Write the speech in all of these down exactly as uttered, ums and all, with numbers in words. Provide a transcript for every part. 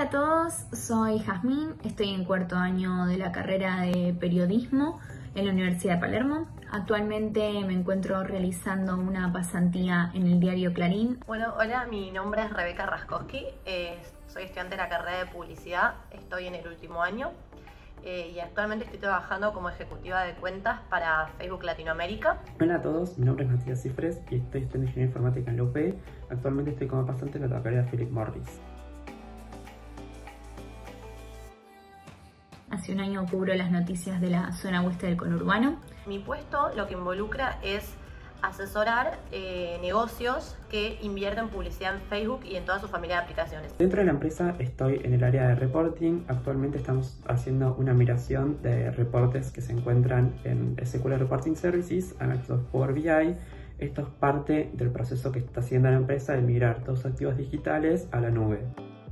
Hola a todos, soy Jazmín, estoy en cuarto año de la carrera de periodismo en la Universidad de Palermo. Actualmente me encuentro realizando una pasantía en el diario Clarín. Bueno, hola, mi nombre es Rebeca Raskowski, eh, soy estudiante de la carrera de publicidad, estoy en el último año eh, y actualmente estoy trabajando como ejecutiva de cuentas para Facebook Latinoamérica. Hola a todos, mi nombre es Matías Cifres y estoy estudiando Ingeniería Informática en la U P E. Actualmente estoy como pasante en la carrera de Philip Morris. Hace un año cubro las noticias de la zona oeste del conurbano. Mi puesto lo que involucra es asesorar eh, negocios que invierten publicidad en Facebook y en toda su familia de aplicaciones. Dentro de la empresa estoy en el área de reporting. Actualmente estamos haciendo una migración de reportes que se encuentran en S Q L Reporting Services a Microsoft Power B I. Esto es parte del proceso que está haciendo la empresa de migrar todos los activos digitales a la nube.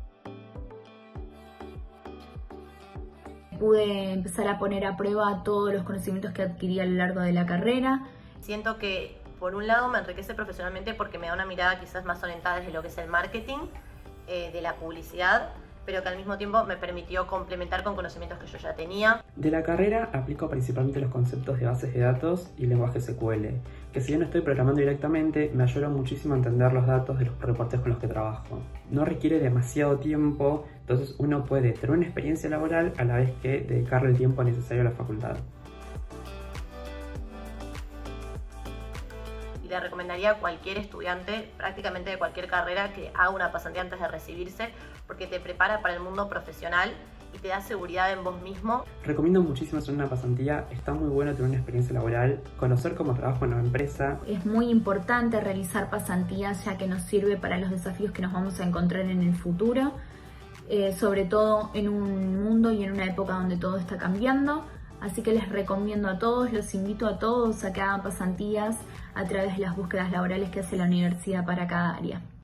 Pude empezar a poner a prueba todos los conocimientos que adquirí a lo largo de la carrera. Siento que por un lado me enriquece profesionalmente porque me da una mirada quizás más orientada desde lo que es el marketing, eh, de la publicidad, pero que al mismo tiempo me permitió complementar con conocimientos que yo ya tenía. De la carrera aplico principalmente los conceptos de bases de datos y lenguaje S Q L, que si bien no estoy programando directamente, me ayudan muchísimo a entender los datos de los reportes con los que trabajo. No requiere demasiado tiempo, entonces uno puede tener una experiencia laboral a la vez que dedicarle el tiempo necesario a la facultad. Le recomendaría a cualquier estudiante, prácticamente de cualquier carrera, que haga una pasantía antes de recibirse, porque te prepara para el mundo profesional y te da seguridad en vos mismo. Recomiendo muchísimo hacer una pasantía, está muy bueno tener una experiencia laboral, conocer cómo trabajo en una empresa. Es muy importante realizar pasantías ya que nos sirve para los desafíos que nos vamos a encontrar en el futuro, eh, sobre todo en un mundo y en una época donde todo está cambiando. Así que les recomiendo a todos, los invito a todos a que hagan pasantías a través de las búsquedas laborales que hace la universidad para cada área.